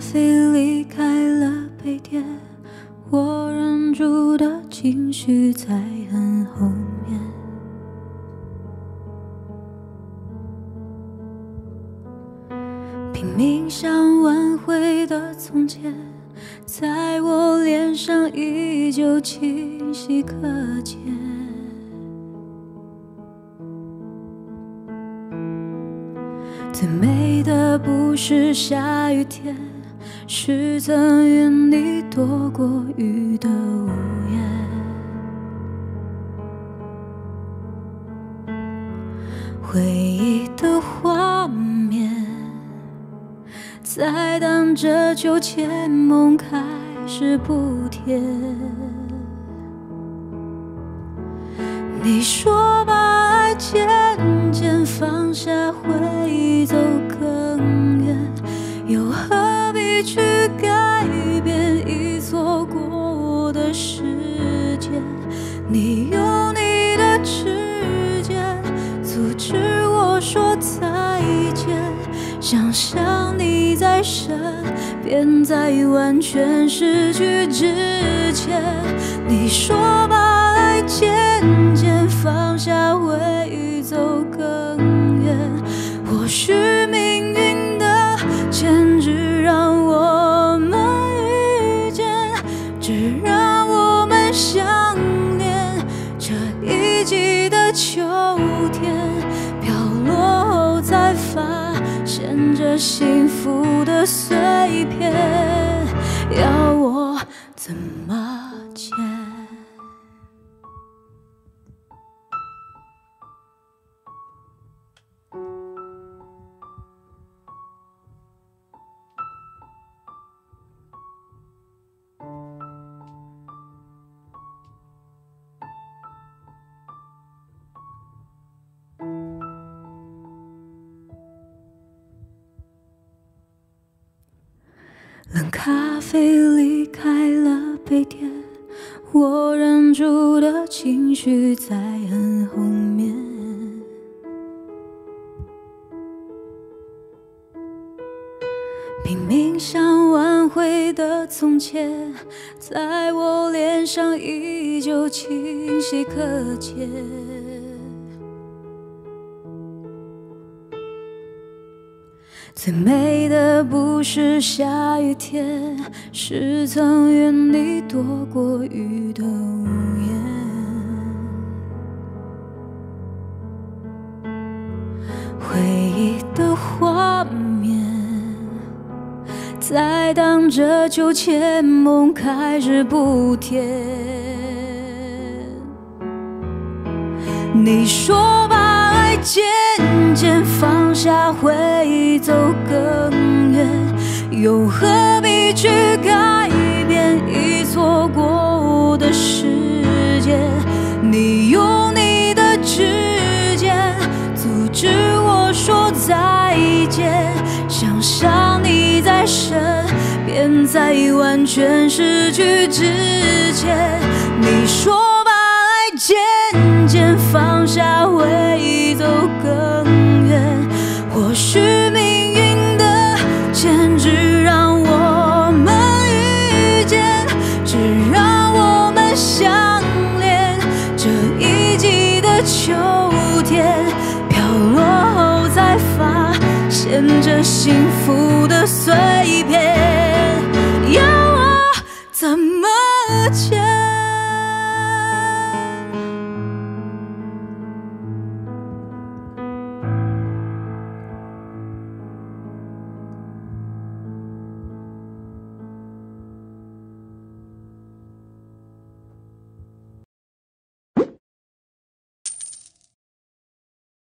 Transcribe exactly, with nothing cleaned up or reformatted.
啡离开了杯垫，我忍住的情绪在很后面。拼命想挽回的从前，在我脸上依旧清晰可见。最美的不是下雨天，是曾与你躲过雨的屋檐。回忆的画面在荡着秋千，梦开始不甜。你说把爱渐渐放下，回忆走更远，又何必去改变已错过的时间？你用你的指尖阻止我说再见，想象你在身边，在完全失去之前。你说把爱渐渐放下，回忆走更远，或许命运的牵制让我们遇见，只让我们相恋。这一季的秋天飘落后，才发现这幸福的碎片，要我怎么捡？冷咖啡离开了杯垫，我忍住的情绪在很后面。拼命想挽回的从前，在我脸上依旧清晰可见。最美的不是下雨天，是曾与你躲过雨的屋檐。回忆的画面在荡着秋千，梦开始不甜。你说把爱渐渐放下，回忆走更远，又何必去改变已错过的时间？你用你的指尖阻止我说再见，想象你在身边，在完全失去之前。你说把爱渐渐放下，回忆走更远，或许命运的牵制让我们遇见，只让我们相恋。这一季的秋天飘落后，才发现这幸福的碎片。